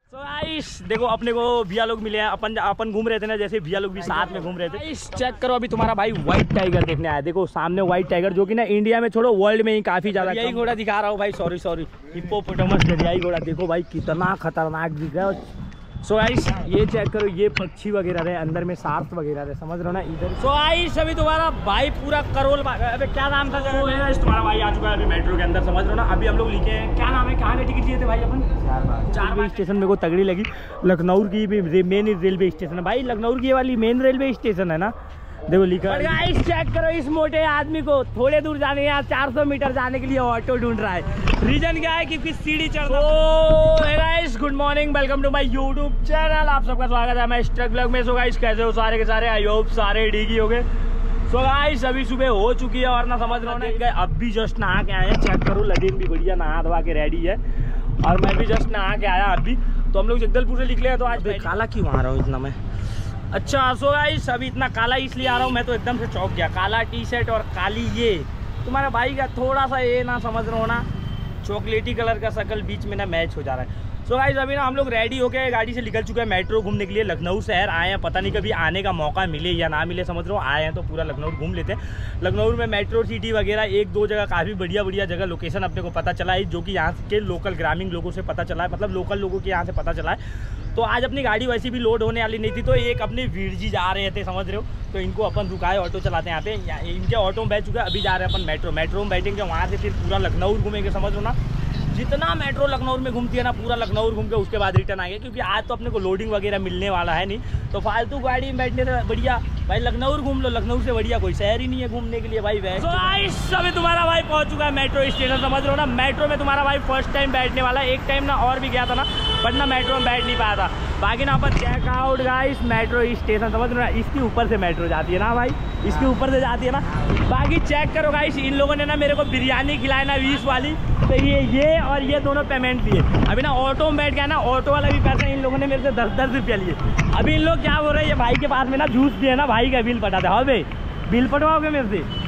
So guys, देखो अपने को भैया लोग मिले हैं, अपन घूम रहे थे ना, जैसे भैया लोग भी साथ में घूम रहे थे। चेक करो अभी तुम्हारा भाई व्हाइट टाइगर देखने आया। देखो सामने व्हाइट टाइगर, जो कि ना इंडिया में छोड़ो वर्ल्ड में ही काफी ज्यादा। यही घोड़ा दिखा रहा हूँ भाई, सॉरी हिप्पोपोटामस दरियाई घोड़ा। देखो भाई कितना खतरनाक दिख रहा है। सो गाइस ये चेक करो, ये पक्षी वगैरह रहे, अंदर में सार्क वगैरह रहे, समझ रहे हो ना इधर। सो गाइस अभी तुम्हारा भाई पूरा करोल, अबे क्या नाम था जगह है, तुम्हारा भाई आ चुका है अभी मेट्रो के अंदर, समझ रहे हो ना। अभी हम लोग लिखे हैं, क्या नाम है, कहाँ के टिकट लिए थे भाई अपन? चार स्टेशन मेरे को तगड़ी लगी। लखनऊ की भी मेन रेलवे स्टेशन है भाई, लखनऊ की वाली मेन रेलवे स्टेशन है ना। देखो लिखा है। गाइस चेक करो इस मोटे आदमी को, थोड़े दूर जाने, यहाँ 400 मीटर जाने के लिए ऑटो ढूंढ रहा है। रीजन क्या है? क्योंकि सीढ़ी चढ़ रहा है। Hey guys good morning, welcome to my YouTube channel. आप सबका स्वागत है मैं स्ट्रक ब्लॉग में। सो गाइस कैसे हो सारे के सारे? आई होप सारे डीगी हो गए। सो गाइस अभी सुबह हो चुकी है और ना समझ रहा हूँ ना, अब भी जस्ट नहा के आए हैं। चेक करो लगेन भी बढ़िया नहा धवा के रेडी है, और मैं भी जस्ट नहा के आया अभी। तो हम लोग जगदलपुर से निकले हैं। तो आज काला क्यों आ रहा हूँ इतना मैं? अच्छा सो गाइस अभी इतना काला इसलिए आ रहा हूँ, मैं तो एकदम से चौंक गया। काला टी शर्ट और काली ये तुम्हारा भाई का थोड़ा सा ये ना समझ रहा हो ना, चॉकलेटी कलर का शकल बीच में ना मैच हो जा रहा है। सो गाइस अभी ना हम लोग रेडी होके गाड़ी से निकल चुके हैं मेट्रो घूमने के लिए। लखनऊ शहर आए हैं, पता नहीं कभी आने का मौका मिले या ना मिले, समझ रहे हो। आए हैं तो पूरा लखनऊ घूम लेते हैं। लखनऊ में मेट्रो सिटी वगैरह एक दो जगह काफ़ी बढ़िया जगह लोकेशन अपने को पता चला है, जो कि यहाँ के लोकल ग्रामीण लोगों से पता चला है, मतलब लोकल लोगों के यहाँ से पता चला है। तो आज अपनी गाड़ी वैसे भी लोड होने वाली नहीं थी, तो एक अपने वीर जी जा रहे थे, समझ रहे हो। तो इनको अपन रुकाए, ऑटो चलाते हैं यहाँ पे, इनके ऑटो में बैठ चुके हैं। अभी जा रहे हैं अपन मेट्रो में बैठेंगे, वहाँ से फिर पूरा लखनऊ घूमेंगे, समझ लो ना। जितना मेट्रो लखनऊ में घूमती है ना, पूरा लखनऊ घूम के उसके बाद रिटर्न आएंगे, क्योंकि आज तो अपने को लोडिंग वगैरह मिलने वाला है नहीं। तो फालतू गाड़ी में बैठने से बढ़िया भाई लखनऊ घूम लो, लखनऊ से बढ़िया कोई शहर ही नहीं है घूमने के लिए भाई। वैसे अभी तुम्हारा भाई पहुंच चुका है मेट्रो स्टेशन, समझ रहे हो ना। मेट्रो में तुम्हारा भाई फर्स्ट टाइम बैठने वाला है। एक टाइम ना और भी गया था ना, बट ना मेट्रो में बैठ नहीं पाया था। बाकी ना अपन check out guys metro station, समझ रहे हो ना। इसके ऊपर से मेट्रो जाती है ना भाई, इसके ऊपर से जाती है ना। बाकी चेक करो गाइस, इन लोगों ने ना मेरे को बिरयानी खिलाई ना 20 वाली, तो ये और ये दोनों पेमेंट लिए। अभी ना ऑटो में बैठ गया ना, ऑटो वाला भी पैसा इन लोगों ने मेरे से 10-10 रुपया लिए। अभी इन लोग क्या बोल रहे हैं, ये भाई के पास में ना जूस भी है ना, भाई का बिल पटाते हो भाई, बिल पटवाओगे मेरे से?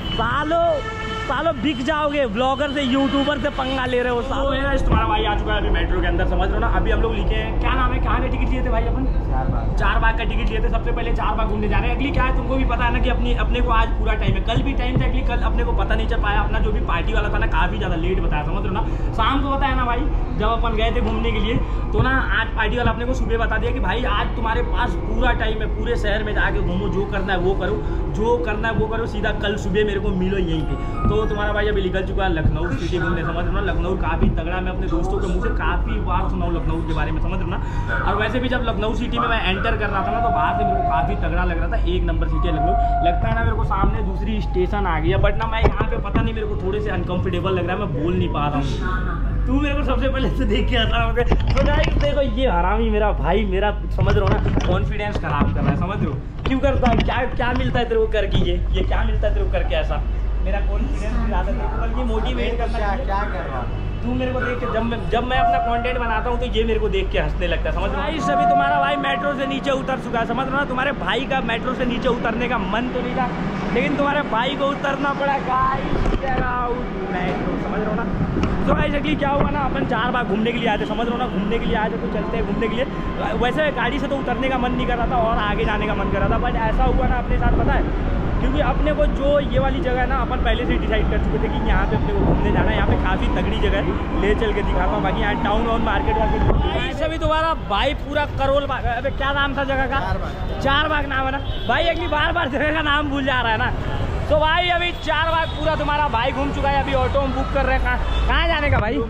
सालों बिक जाओगे, ब्लॉगर से यूट्यूबर से पंगा ले रहे हो सालों। तुम्हारा भाई आ चुका है अभी मेट्रो के अंदर, समझ रहे हो ना। अभी हम लोग लिखे हैं, क्या नाम है, कहाँ के टिकट लिए थे भाई अपन? चार बाग का टिकट लिए थे। सबसे पहले चार बाग घूमने जा रहे हैं। अगली क्या है तुमको भी पता है ना कि अपने को आज पूरा टाइम है, कल भी टाइम था, अगली कल अपने को पता नहीं चल पाया। अपना जो भी पार्टी वाला था ना काफी ज्यादा लेट बताया, समझ रहे हो ना। शाम को बताया ना भाई, जब अपन गए थे घूमने के लिए, तो ना आज पार्टी वाला अपने को सुबह बता दिया कि भाई आज तुम्हारे पास पूरा टाइम है, पूरे शहर में जाके घूमो, जो करना है वो करो, जो करना है वो करो, सीधा कल सुबह मेरे को मिलो यहीं पे। तो तुम्हारा भाई अभी निकल चुका है लखनऊ सिटी घूमने, समझ रहे हो ना। लखनऊ काफ़ी तगड़ा, मैं अपने दोस्तों के मुँह से काफ़ी बार सुना हूँ लखनऊ के बारे में, समझ रहे हो ना। और वैसे भी जब लखनऊ सिटी में मैं एंटर कर रहा था ना, तो बाहर से मेरे को काफ़ी तगड़ा लग रहा था। एक नंबर सिटी है लखनऊ। लगता है ना मेरे को सामने दूसरी स्टेशन आ गई है, बट ना मैं यहाँ पे पता नहीं, मेरे को थोड़े से अनकम्फर्टेबल लग रहा है, मैं बोल नहीं पा रहा हूँ। तू मेरे को सबसे पहले से देख के आता है। तो देखो ये हरामी मेरा भाई, मेरा समझ रहे हो ना कॉन्फिडेंस खराब कर रहा है, समझ रहे हो। क्यों करता है? क्या मिलता है तेरे को करके? ये क्या मिलता है तेरे को करके ऐसा? मेरा कॉन्फिडेंस गिराता है, बल्कि मोटिवेट करना। क्या कर रहा है तू मेरे को देख के? जब मैं अपना कंटेंट बनाता हूँ तो ये मेरे को देख के हंसने लगता है, समझ रहे हो। अभी तुम्हारा भाई मेट्रो से नीचे उतर चुका है, समझ रहे हो ना। तुम्हारे भाई का मेट्रो से नीचे उतरने का मन तो नहीं था, लेकिन तुम्हारे भाई को उतरना पड़ा गाइस मेट्रो, समझ रहे हो ना। तो गाइस एक्चुअली क्या हुआ ना, अपन 4 बार घूमने के लिए आए थे, समझ रहे हो ना। घूमने के लिए आए थे तो चलते हैं घूमने के लिए। वैसे गाड़ी से तो उतरने का मन नहीं कर रहा था और आगे जाने का मन कर रहा था, बट ऐसा हुआ ना अपने साथ, पता है, क्योंकि अपने को जो ये वाली जगह है ना, अपन पहले से डिसाइड कर चुके थे कि यहाँ पे अपने को घूमने जाना है। यहाँ पे काफ़ी तगड़ी जगह है, ले चल के दिखाता हूँ। बाकी यहाँ टाउन वाउन मार्केट वार्केट अभी तुम्हारा भाई पूरा करोल बाग, अबे क्या नाम था जगह का? चार बाग नाम है ना भाई। अगली बार जगह का नाम भूल जा रहा है ना। तो भाई अभी 4 बाग पूरा तुम्हारा भाई घूम चुका है। अभी ऑटो हम बुक कर रहे हैं, कहाँ जाने का भाई?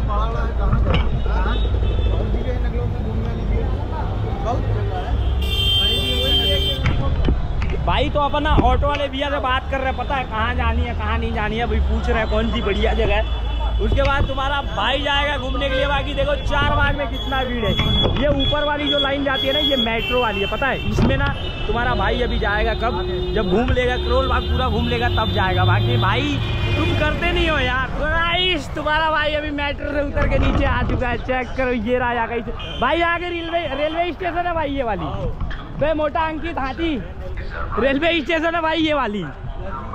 भाई तो अपन ना ऑटो वाले भैया से बात कर रहे हैं, पता है कहाँ जानी है कहाँ नहीं जानी है, अभी पूछ रहे हैं कौन सी बढ़िया जगह है। उसके बाद तुम्हारा भाई जाएगा घूमने के लिए। बाकी देखो 4 बाग में कितना भीड़ है। ये ऊपर वाली जो लाइन जाती है ना, ये मेट्रो वाली है, पता है। इसमें ना तुम्हारा भाई अभी जाएगा कब, जब घूम लेगा करोल बाग पूरा घूम लेगा तब जाएगा। बाकी भाई तुम करते नहीं हो यार। गाइस तुम्हारा भाई अभी मेट्रो से उतर के नीचे आ चुका है, चेक करो ये रहा भाई। आगे रेलवे स्टेशन है भाई, ये वाली बे मोटा अंकित हाथी रेलवे स्टेशन है भाई, ये वाली।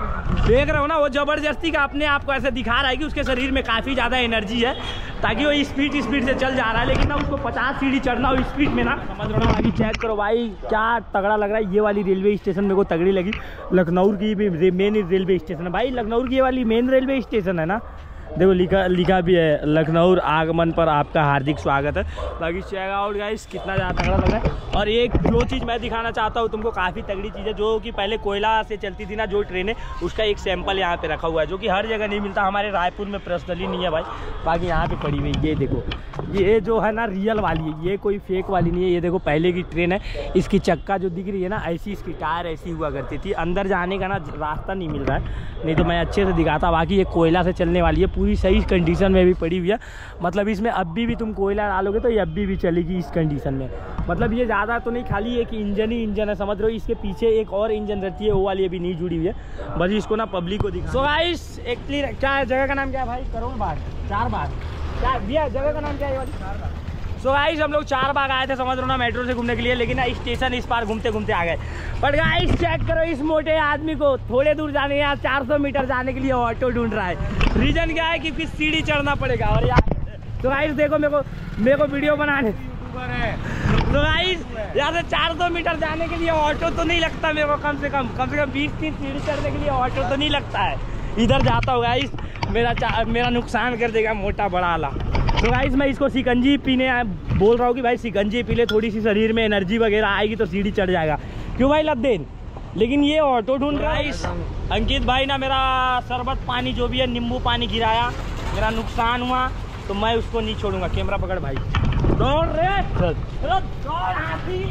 देख रहे हो ना, वो जबरदस्ती का अपने आप को ऐसे दिखा रहा है कि उसके शरीर में काफ़ी ज़्यादा एनर्जी है, ताकि वो स्पीड से चल जा रहा है, लेकिन ना उसको 50 सीढ़ी चढ़ना हो स्पीड में ना, समझ रहे हो ना। अभी चेक करो भाई क्या तगड़ा लग रहा है। ये वाली रेलवे स्टेशन मेरे को तगड़ी लगी, लखनऊ की भी मेन रेलवे स्टेशन है भाई। लखनऊ की ये वाली मेन रेलवे स्टेशन है ना, देखो लिखा भी है लखनऊ आगमन पर आपका हार्दिक स्वागत है। बाकी चेक आउट गाइस, कितना ज़्यादा तगड़ा लग रहा है। और एक जो चीज़ मैं दिखाना चाहता हूँ तुमको, काफ़ी तगड़ी चीज़ है, जो कि पहले कोयला से चलती थी ना जो ट्रेनें, उसका एक सैंपल यहाँ पे रखा हुआ है, जो कि हर जगह नहीं मिलता। हमारे रायपुर में पर्सनली नहीं है भाई, बाकी यहाँ पे पड़ी हुई। ये देखो, ये जो है ना रियल वाली है, ये कोई फेक वाली नहीं है। ये देखो पहले की ट्रेन है, इसकी चक्का जो दिख रही है ना ऐसी, इसकी टायर ऐसी हुआ करती थी। अंदर जाने का ना रास्ता नहीं मिल रहा है, नहीं तो मैं अच्छे से दिखाता। बाकी ये कोयला से चलने वाली है, पूरी सही कंडीशन में भी पड़ी हुई है। मतलब इसमें अभी भी तुम कोयला डालोगे तो ये अभी भी चलेगी इस कंडीशन में। मतलब ये ज़्यादा तो नहीं, खाली एक इंजन ही इंजन है, समझ रहे हो। इसके पीछे एक और इंजन रहती है, वो वाली अभी नहीं जुड़ी हुई है, बस इसको ना पब्लिक को दिखा। सो गाइस एक क्लियर, क्या है जगह का नाम, क्या है भाई? करोड़ बाग, 4 बाग, क्या भैया जगह का नाम क्या है? 4 बाग। सो गाइस हम लोग 4 बाग आए थे, समझ रहे हो ना, मेट्रो से घूमने के लिए, लेकिन ना स्टेशन इस पार घूमते घूमते आ गए। बट गाइस चेक करो इस मोटे आदमी को, थोड़े दूर जाने, यहाँ 400 मीटर जाने के लिए ऑटो ढूंढ रहा है। रीजन क्या है? क्योंकि सीढ़ी चढ़ना पड़ेगा। और यार तो गाइस देखो, मेरे को वीडियो बनाने, तो गाइस यहाँ से 400 मीटर जाने के लिए ऑटो तो नहीं लगता मेरे को, कम से कम 20-30 सीढ़ी चढ़ने के लिए ऑटो तो नहीं लगता है। इधर जाता हूँ गाइस, मेरा नुकसान कर देगा मोटा बड़ा वाला। तो गाइस मैं इसको शिकंजी पीने बोल रहा हूँ कि भाई शिकंजी पी ले, थोड़ी सी शरीर में एनर्जी वगैरह आएगी तो सीढ़ी चढ़ जाएगा। क्यों भाई लद्देन? लेकिन ये ऑटो ढूंढ रहा है। अंकित भाई ना मेरा शरबत पानी जो भी है, नींबू पानी गिराया, मेरा नुकसान हुआ, तो मैं उसको नहीं छोड़ूंगा। कैमरा पकड़ भाई, दौड़ रे, दौड़ हाथी,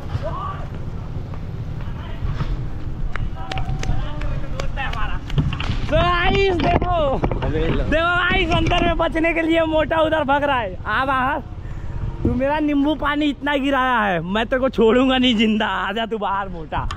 तो गाइस देखो गाइस, अंदर में बचने के लिए मोटा उधर भाग रहा है। आ बाहर, तू मेरा नींबू पानी इतना गिराया है, मैं तेरे को छोड़ूंगा नहीं जिंदा, आजा तू बाहर मोटा।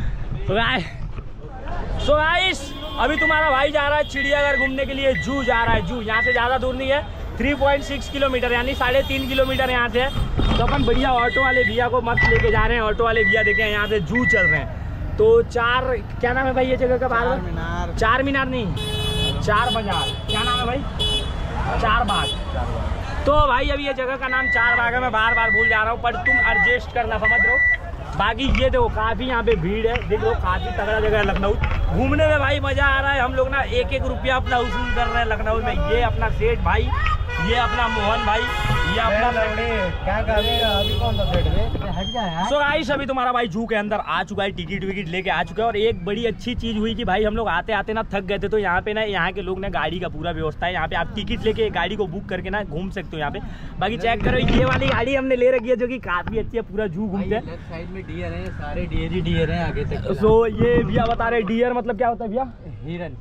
सो गाइस अभी तुम्हारा भाई जा रहा है चिड़ियाघर घूमने के लिए, जू जा रहा है। जू यहाँ से ज़्यादा दूर नहीं है, 3.6 किलोमीटर यानी 3.5 किलोमीटर यहाँ से। तो अपन बढ़िया ऑटो वाले भैया को मस्त लेके जा रहे हैं। ऑटो वाले भैया देखे यहाँ से जू चल रहे हैं। तो 4, क्या नाम है भाई ये जगह का? चार मीनार नहीं, 4 बाजार, क्या नाम है भाई? 4 बाग। तो भाई अभी ये जगह का नाम 4 बाग है, मैं बार बार भूल जा रहा हूँ, पर तुम एडजस्ट करना, समझ रहे हो। बाकी ये देखो काफ़ी यहाँ पे भीड़ है, देख लो काफ़ी तगड़ा जगह है लखनऊ घूमने में भाई, मज़ा आ रहा है। हम लोग ना 1-1 रुपया अपना वसूल कर रहे हैं लखनऊ में। ये अपना सेठ भाई, ये अपना मोहन भाई, ये अपना क्या कर रहे हैं अभी, कौन सा सेठ है? सो गाइस अभी तुम्हारा भाई जू के अंदर आ चुका है, टिकट विकेट लेके आ चुका है। और एक बड़ी अच्छी चीज़ हुई कि भाई हम लोग आते आते ना थक गए थे, तो यहाँ पे ना यहाँ के लोग ने गाड़ी का पूरा व्यवस्था है। यहाँ पे आप टिकट लेके गाड़ी को बुक करके ना घूम सकते हो यहाँ पे। बाकी चेक करो, ये वाली गाड़ी हमने ले रखी है जो कि काफ़ी अच्छी है, पूरा जू घूमते हैं। साइड में डियर है, सारे डियर हैं आगे तक। सो ये भैया बता रहे डियर मतलब क्या होता है भैया? हिरन।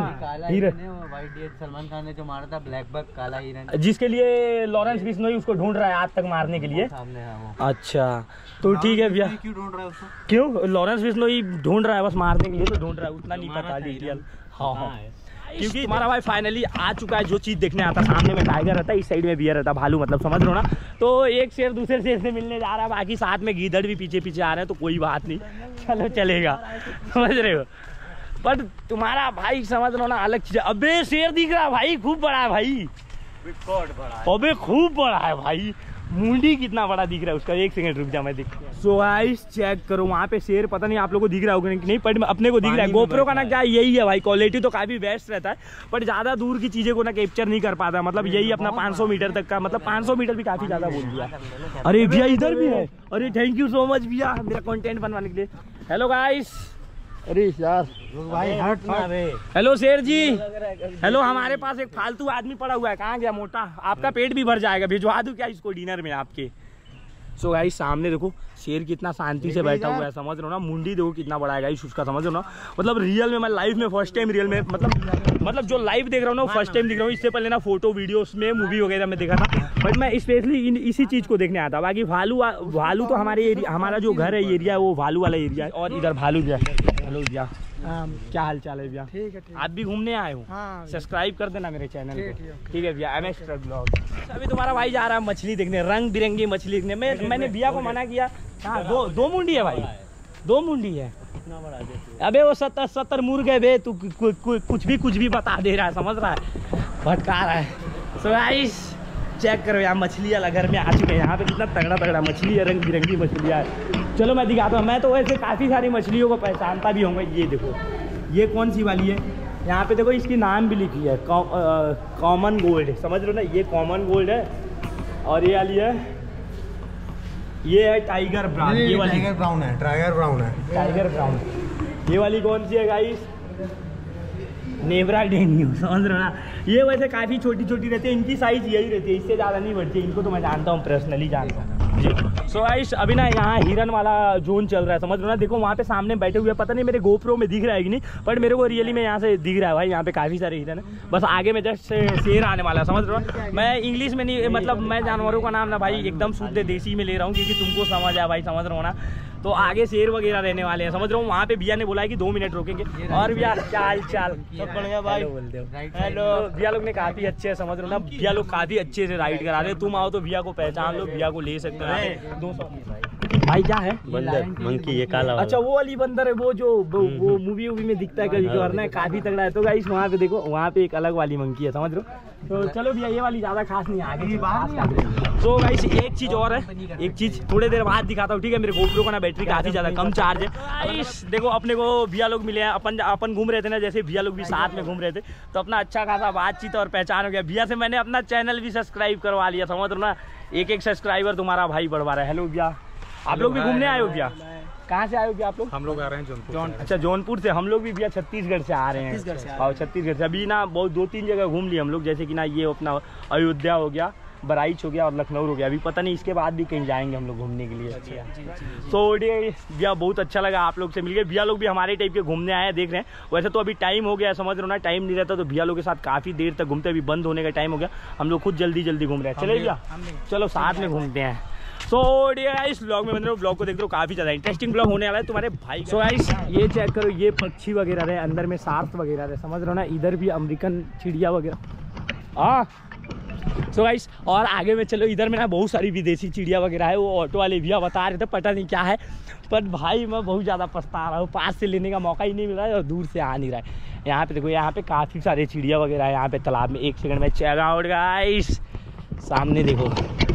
व्हाइट डियर सलमान खान ने जो मारा था, ब्लैक बक, काला हिरन, जिसके लिए लॉरेंस बिश्नोई उसको ढूंढ रहा है आज तक मारने के लिए। सामने है वो। अच्छा तो ठीक है भैया, क्यों ढूंढ रहा है उसको? क्यों लॉरेंस बिश्नोई ढूंढ रहा है? बस मारने के लिए तो ढूंढ रहा है, उतना नहीं पता डिटेल। हाँ हाँ, क्योंकि तुम्हारा भाई फाइनली आ चुका है। जो चीज़ देखने आता, सामने में टाइगर रहता है, इस साइड में बियर रहता है, भालू मतलब, समझ रहे हो ना। तो एक शेर दूसरे शेर से मिलने जा रहा है, बाकी साथ में गीदड़ भी पीछे पीछे आ रहे हैं, तो कोई बात नहीं, चलो चलेगा, समझ रहे हो। बट तुम्हारा भाई समझ रहे हो ना अलग चीज़। अबे शेर दिख रहा है भाई, खूब बड़ा है भाई, अबे खूब बड़ा है भाई, मुंडी कितना बड़ा दिख रहा है उसका। 1 सेकंड रुक जा, मैं दिख। सो गाइस चेक करो, वहाँ पे शेर, पता नहीं आप लोगों को दिख रहा होगा नहीं, बट अपने को दिख रहा है। गोप्रो का ना क्या यही है भाई, क्वालिटी तो काफी बेस्ट रहता है, बट ज्यादा दूर की चीजें को ना कैप्चर नहीं कर पाता। मतलब यही अपना 500 मीटर तक का, मतलब 500 मीटर भी काफी ज्यादा बोल दिया। अरे भैया इधर भी है, अरे थैंक यू सो मच भैया मेरा कंटेंट बनवाने के लिए। हेलो गाइस, अरे यार भाई हट ना रे। हेलो शेर जी, हेलो, हमारे पास एक फालतू आदमी पड़ा हुआ है, कहाँ गया मोटा? आपका पेट भी भर जाएगा, भिजवा दूं क्या इसको डिनर में आपके? सो गाइस सामने देखो शेर कितना शांति से बैठा हुआ है, समझ रहे हो ना। मुंडी देखो कितना बड़ा है गाइस उसका, समझ रहे हो ना। मतलब रियल में मैं लाइफ में फर्स्ट टाइम रियल में, मतलब जो लाइव देख रहा हूँ ना फर्स्ट टाइम दिख रहा हूँ। इससे पहले ना फोटो वीडियोस में, मूवी वगैरह में देखा था, बट मैं स्पेशली इसी चीज़ को देखने आता। बाकी भालू तो हमारा जो घर है एरिया है वो भालू वाला एरिया है, और इधर भालू भी है। हेलो भैया, क्या हाल चाल है भैया? ठीक है, ठीक। आप भी घूमने आए हो? हाँ, सब्सक्राइब कर देना मेरे चैनल को। ठीक है भैया, MS ट्रक ब्लॉग। अभी तुम्हारा भाई जा रहा है मछली देखने, रंग बिरंगी मछली देखने। मैंने भैया को मना किया। हाँ, दो मुंडी है भाई, 2 मुंडी है। कितना बढ़ा दे। अबे वो 70 मुर्गे बे, तू कुछ भी बता दे रहा है, समझ रहा है, भटका रहा है। सो गाइस चेक करो यहाँ मछलियाँ घर में आ चुके हैं। यहाँ पे कितना तगड़ा मछली है, रंग बिरंगी मछलियाँ है। चलो मैं दिखाता हूँ। मैं तो वैसे काफ़ी सारी मछलियों को पहचानता भी होंगे। ये देखो, ये कौन सी वाली है, यहाँ पे देखो इसकी नाम भी लिखी है, कॉमन गोल्ड, समझ लो ना, ये कॉमन गोल्ड है। और ये वाली है, ये है टाइगर ब्राउन, ये वाली टाइगर ब्राउन है, टाइगर ब्राउन। ये वाली कौन सी है गाइस, नेवरा डेनियो, समझ रहे हो ना। ये वैसे काफ़ी छोटी रहती है, इनकी साइज़ यही रहती है, इससे ज़्यादा नहीं बढ़ती है। इनको तो मैं जानता हूँ, पर्सनली जानता हूँ जी। सो गाइस अभी ना यहाँ हिरन वाला जोन चल रहा है, समझ रहे हो ना। देखो वहाँ पे सामने बैठे हुए, पता नहीं मेरे गोप्रो में दिख रहा है कि नहीं, बट मेरे को रियली में यहाँ से दिख रहा है भाई। यहाँ पे काफ़ी सारे हिरन है, बस आगे में जस्ट शेर आने वाला है, समझ रहे हो। मैं इंग्लिश में नहीं, मतलब मैं जानवरों का नाम ना भाई एकदम शुद्ध देसी में ले रहा हूँ, क्योंकि तुमको समझ आया भाई, समझ रहे हो ना। तो आगे शेर वगैरह रहने वाले हैं, समझ रहा हूँ। वहाँ पे भैया ने बोला है कि 2 मिनट रोकेंगे। और भैया चाल सब बढ़िया भाई, हेलो। भैया लोग ने काफ़ी अच्छे, समझ रहे हो ना, भैया लोग काफ़ी अच्छे से राइड करा रहे हैं। तुम आओ तो भैया को पहचान लो, भैया को ले सकते हो। 200 भाई क्या है, बंदर मंकी, ये काला वाला। अच्छा वो वाली बंदर है, वो जो वो मूवी में दिखता है कभी कभार ना, काफी तगड़ा है। तो गाइस वहाँ पे देखो, वहाँ पे एक अलग वाली मंकी है, समझ रहे हो। तो चलो भैया ये वाली ज्यादा खास नहीं, आगे तो गाइस एक चीज और है, एक चीज थोड़ी देर बाद दिखाता हूँ, ठीक है। मेरे गोप्रो का ना बैटरी काफी ज्यादा कम चार्ज है। गाइस देखो अपने को भैया लोग मिले हैं, अपन घूम रहे थे ना, जैसे भैया लोग भी साथ में घूम रहे थे, तो अपना अच्छा खासा बातचीत और पहचान हो गया। भैया से मैंने अपना चैनल भी सब्सक्राइब करवा लिया, समझ रहे हो ना। एक सब्सक्राइबर तुम्हारा भाई बढ़वा रहा है। हेलो भैया, आप लोग भी घूमने आए हो भैया? कहाँ से आए हो भैया आप लोग? हम लोग आ रहे हैं जौनपुर। अच्छा जौनपुर से। हम लोग भी भैया छत्तीसगढ़ से आ रहे हैं। और छत्तीसगढ़ से अभी ना बहुत 2-3 जगह घूम लिए हम लोग, जैसे कि ना ये अपना अयोध्या हो गया, बराइच हो गया और लखनऊ हो गया। अभी पता नहीं इसके बाद भी कहीं जाएंगे हम लोग घूमने के लिए। तो भैया बहुत अच्छा लगा आप लोग से मिलके। भैया लोग भी हमारे टाइप के घूमने आए हैं, देख रहे हैं। वैसे तो अभी टाइम हो गया, समझ रहे हो ना, टाइम नहीं रहता तो भैया लोग के साथ काफ़ी देर तक घूमते। अभी बंद होने का टाइम हो गया, हम लोग खुद जल्दी घूम रहे हैं। चले भैया, चलो साथ में घूमते हैं। सो इस ब्लॉग में मतलब ब्लॉग को देख रहे हो, काफ़ी ज़्यादा इंटरेस्टिंग ब्लॉग होने वाला है तुम्हारे भाई। सो गाइस ये चेक करो, ये पक्षी वगैरह रहे, अंदर में सार्क वगैरह रहे, समझ रहे हो ना। इधर भी अमेरिकन चिड़िया वगैरह। सो गाइस और आगे में चलो, इधर में ना बहुत सारी विदेशी चिड़िया वगैरह है। वो ऑटो वाले भैया बता रहे थे, पता नहीं क्या है, पर भाई मैं बहुत ज़्यादा पछता रहा हूँ। पास से लेने का मौका ही नहीं मिल रहा है और दूर से आ नहीं रहा है। यहाँ पे देखो, यहाँ पे काफ़ी सारे चिड़िया वगैरह है। यहाँ पे तालाब में 1 सेकंड में चेक आउट गाइस, सामने देखो,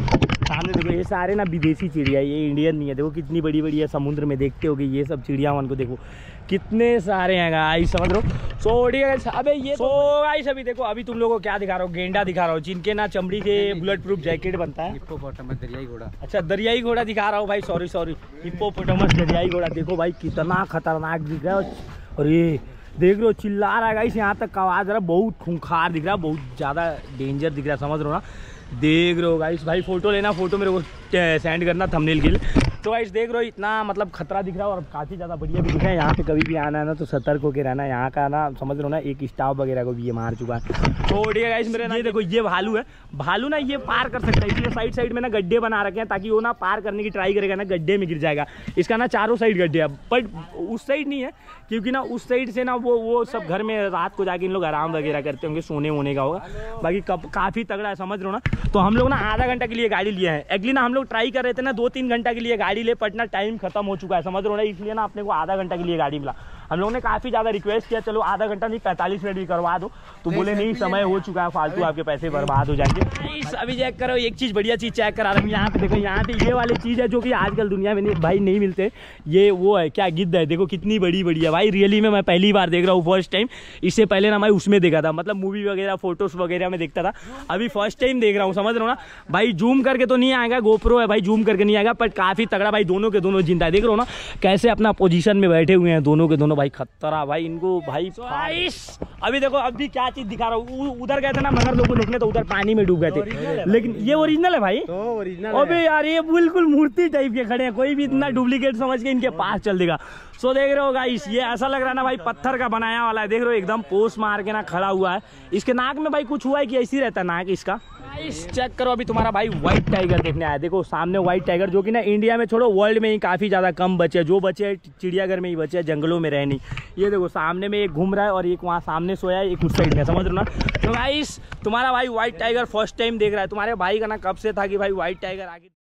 ये सारे ना विदेशी चिड़िया, ये इंडियन नहीं है। देखो कितनी बड़ी बड़ी है, समुद्र में देखते होगे ये सब चिड़िया, उनको देखो कितने सारे हैं गाइस, समझ लो। सो गाइस अबे ये गाइस अभी देखो, अभी तुम लोगों को क्या दिखा रहा हूँ, गेंडा दिखा रहा हूँ, जिनके ना चमड़ी से बुलेट प्रूफ जैकेट बनता है। हिप्पोपोटामस दरियाई घोड़ा। अच्छा दरियाई घोड़ा दिखा रहा हूँ भाई, सॉरी हिप्पोपोटामस दरियाई घोड़ा। देखो भाई कितना खतरनाक दिख रहा है। और ये देख रहे हो चिल्ला रहा है गाइस, यहाँ तक आवाज रहा है, बहुत खूंखार दिख रहा है, बहुत ज़्यादा डेंजर दिख रहा है, समझ रहे हो ना। देख रहे हो गाइस, भाई फोटो लेना, फोटो मेरे को सेंड करना थंबनेल के लिए। तो गाइस देख रहे हो इतना मतलब खतरा दिख रहा है और काफ़ी ज़्यादा बढ़िया भी दिख रहा है। यहाँ पे कभी भी आना है ना तो सतर्क होकर रहना। यहाँ का ना समझ रहे हो ना, एक स्टाफ वगैरह को भी ये मार चुका है। तो ठीक है गाइस, मेरे ना ये देखो, ये भालू है। भालू ना ये पार कर सकता है, इसलिए साइड में ना गड्ढे बना रखे हैं, ताकि वो ना पार करने की ट्राई करेगा ना, गड्ढे में गिर जाएगा। इसका ना चारों साइड गड्ढे है, बट उस साइड नहीं है, क्योंकि ना उस साइड से ना वो सब घर में रात को जाके इन लोग आराम वगैरह करते होंगे, सोने वोने का होगा। बाकी काफ़ी तगड़ा है, समझ रहे हो ना। तो हम लोग ना आधा घंटा के लिए गाड़ी लिए हैं। एक्चुअली ना हम लोग ट्राई कर रहे थे ना 2-3 घंटा के लिए गाड़ी ले, पटना टाइम खत्म हो चुका है, समझ रहे हो ना। इसलिए ना अपने को आधा घंटा के लिए गाड़ी मिला। हम लोगों ने काफ़ी ज़्यादा रिक्वेस्ट किया, चलो आधा घंटा नहीं 45 मिनट भी करवा दो, तो बोले नहीं समय हो चुका है, फालतू आपके पैसे बर्बाद हो जाएंगे। अभी चेक करो, एक चीज़ बढ़िया चीज़ चेक करा रहा हूँ। यहाँ पे देखो, यहाँ पे ये वाली चीज़ है जो कि आजकल दुनिया में नहीं मिलते। ये वो है क्या, गिद्ध है। देखो कितनी बड़ी है भाई, रियली में मैं पहली बार देख रहा हूँ, फर्स्ट टाइम। इससे पहले ना मैं उसमें देखा था, मतलब मूवी वगैरह फोटोज वगैरह में देखता था, अभी फर्स्ट टाइम देख रहा हूँ, समझ रहे हो ना भाई। जूम करके तो नहीं आएगा, गोप्रो है भाई, जूम करके नहीं आएगा, पर काफ़ी तगड़ा भाई, दोनों के दोनों जिंदा है। देख रहे हो ना कैसे अपना पोजीशन में बैठे हुए हैं दोनों के दोनों भाई, खतरा भाई इनको भाई। अभी देखो, अभी क्या चीज दिखा रहा हूँ, उधर गए थे ना मगर लोगों को देखने, तो उधर पानी में डूब गए थे, लेकिन ये ओरिजिनल है भाई। अबे यार ये बिल्कुल मूर्ति टाइप के खड़े हैं, कोई भी इतना डुप्लीकेट समझ के इनके पास चल देगा। सो देख रहे हो गाइस, ये ऐसा लग रहा है ना भाई पत्थर का बनाया वाला है। देख रहे हो एकदम पोस्ट मार के ना खड़ा हुआ है। इसके नाक में भाई कुछ हुआ है कि ऐसी रहता है नाक इसका। चेक करो, अभी तुम्हारा भाई व्हाइट टाइगर देखने आया। देखो सामने व्हाइट टाइगर, जो कि ना इंडिया में छोड़ो वर्ल्ड में ही काफी ज्यादा कम बचे, जो बचे चिड़ियाघर में ही बचे, जंगलों में रहे नहीं। ये देखो सामने में एक घूम रहा है और एक वहाँ सामने सोया है, एक उस साइड में, समझ रहे हो ना। तो गाइस तुम्हारा भाई व्हाइट टाइगर फर्स्ट टाइम देख रहा है। तुम्हारे भाई का ना कब से था कि भाई व्हाइट टाइगर आगे